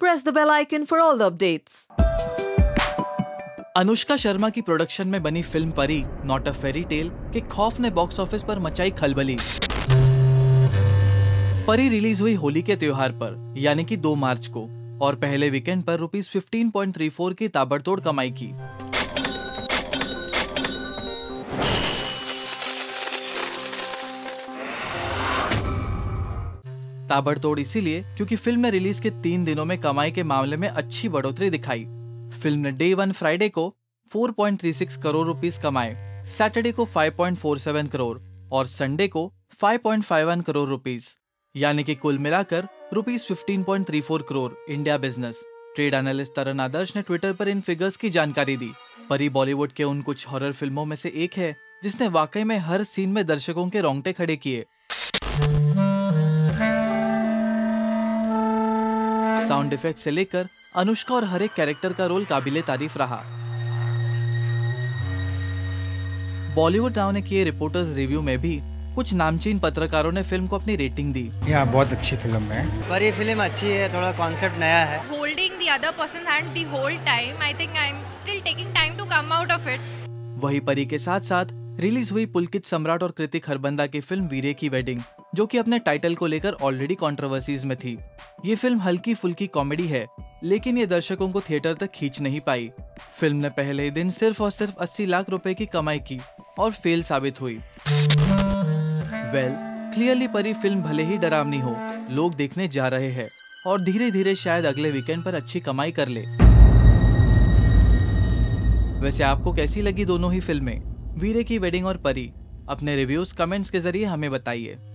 press the bell icon for all the updates. Anushka Sharma की production में बनी फिल्म परी नॉट अ फेरी टेल के खौफ ने बॉक्स ऑफिस पर मचाई खलबली। परी रिलीज हुई होली के त्योहार पर यानी कि 2 मार्च को और पहले वीकेंड पर ₹15.34 की ताबड़तोड़ कमाई की। ताबड़तोड़ इसीलिए क्योंकि फिल्म ने रिलीज के 3 दिनों में कमाई के मामले में अच्छी बढ़ोतरी दिखाई। फिल्म ने डे 1 फ्राइडे को 4.36 करोड़ रुपीस कमाए, सैटरडे को 5.47 करोड़ और संडे को 5.51 करोड़ रुपीस, यानी कि कुल मिलाकर ₹15.34 crore India business. Trade analyst Taran Adarsh ने ट्विटर पर इन फिगर्स की जानकारी दी। परी बॉलीवुड के उन कुछ हॉरर फिल्मों में से एक है जिसने वाकई में हर सीन में दर्शकों के रोंगटे खड़े किए। साउंड इफेक्ट से लेकर अनुष्का और हर एक कैरेक्टर का रोल काबिले तारीफ रहा। बॉलीवुड नाउ ने किए रिपोर्टर्स रिव्यू में भी कुछ नामचीन पत्रकारों ने फिल्म को अपनी रेटिंग दी। यह बहुत अच्छी फिल्म है। पर ये फिल्म अच्छी है, थोड़ा कॉन्सेप्ट नया है। Holding the other person's hand the whole time, I think I'm still taking time to come out of it. वही परी के साथ साथ रिलीज हुई पुलकित सम्राट और कृतिक हरबंदा की फिल्म वीरे की वेडिंग, जो कि अपने टाइटल को लेकर ऑलरेडी कंट्रोवर्सीज में थी। ये फिल्म हल्की फुल्की कॉमेडी है, लेकिन ये दर्शकों को थिएटर तक खींच नहीं पाई। फिल्म ने पहले ही दिन सिर्फ और सिर्फ 80 लाख रुपए की कमाई की और फेल साबित हुई। क्लियरली परी फिल्म भले ही डरावनी हो, लोग देखने जा रहे हैं और धीरे धीरे शायद अगले वीकेंड पर अच्छी कमाई कर ले। वैसे आपको कैसी लगी दोनों ही फिल्में, वीरे की वेडिंग और परी? अपने रिव्यूज कमेंट्स के जरिए हमें बताइए।